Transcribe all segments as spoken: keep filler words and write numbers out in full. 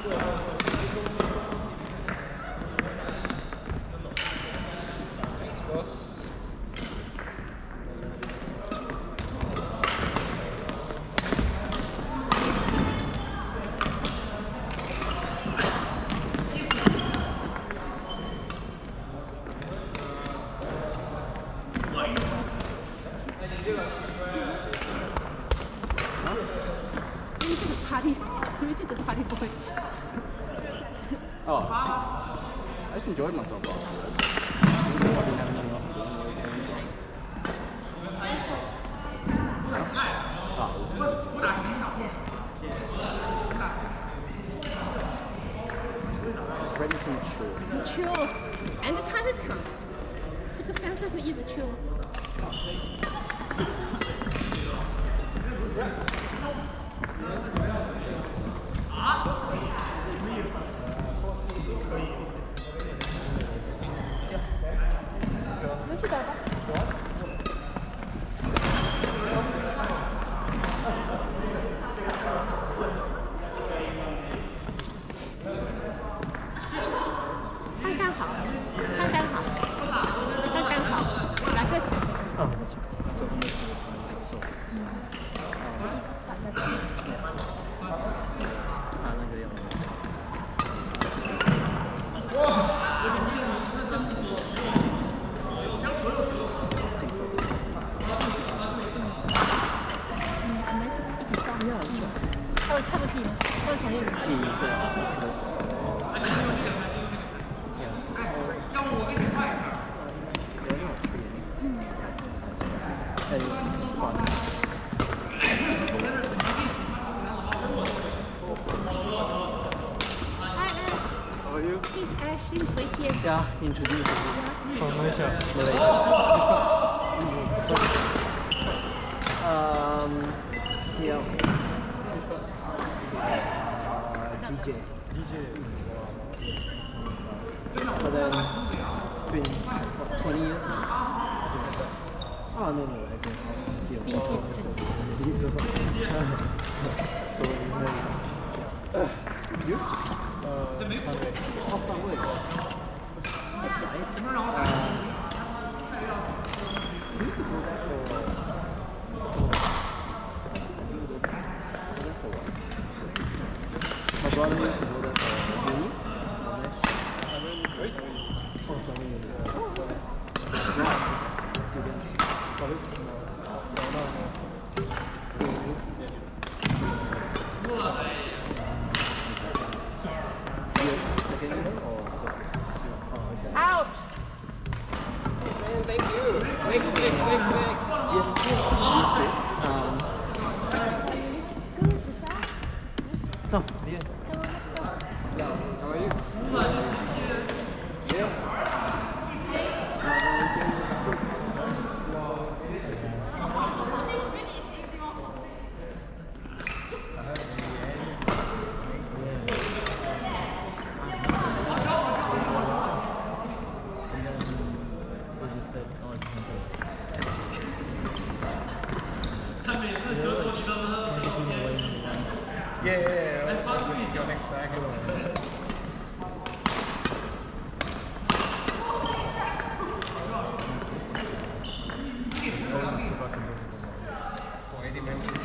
party, which is a party boy. Oh, I just enjoyed myself last year. I didn't have anything else to do. It's ready to mature. Mature. And the time has come. Circumstances make you mature. Yeah, introduce you. From Malaysia. Malaysia. Um, yeah. Uh, D J. D J. But then it's been what, twenty years now? Oh no no, I said here. So uh, you? Uh, Sunday. Oh, Sunday. Nice. Uh, we used to go there for. My brother used to go there for uni. Oh, sorry. Oh, student. College? No, no, no. Second year or first year? Oh, okay. Ouch! Man, thank you. Thanks, thanks, thanks, thanks. Yes, used to. Um, come. Yeah. How are you? Yeah, yeah, yeah. I'll your next bag. For eighty members.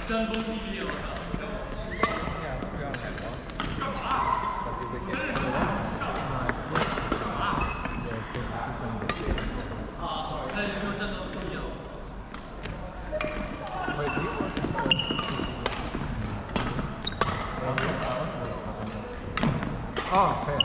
Oh, okay.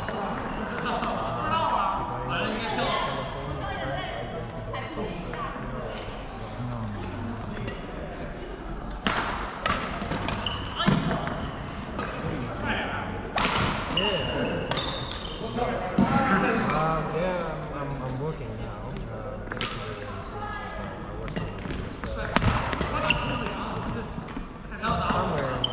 Um, yeah, I'm, I'm, I'm working now. Uh, somewhere.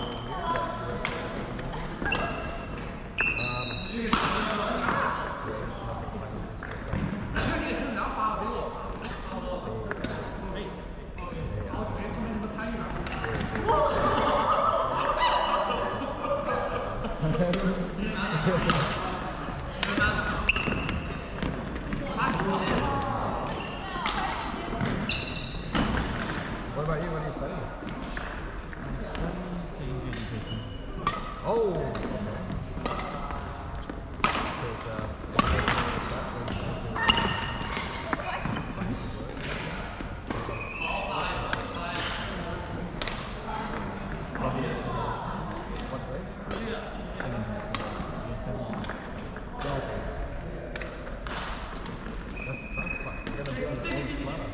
What about you? What are you studying? Oh! So it's, uh, what grade? That's not fun. You're gonna be on the old planet.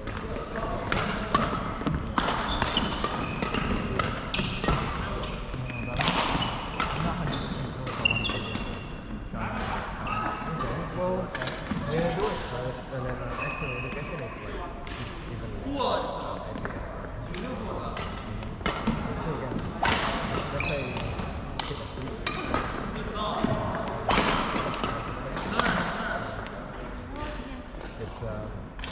Well, yeah, do it first, and then uh, actually education is like even more. So again, let's say take a brief. It's um.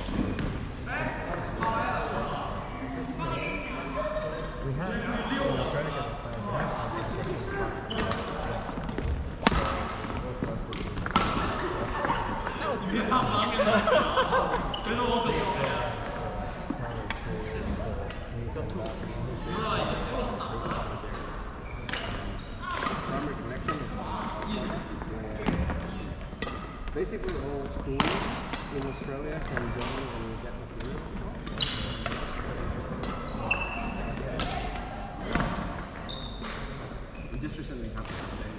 We have when we're trying to get the sign, we have Primary connection is basically all schools in Australia can join and get materials. It just recently happened today.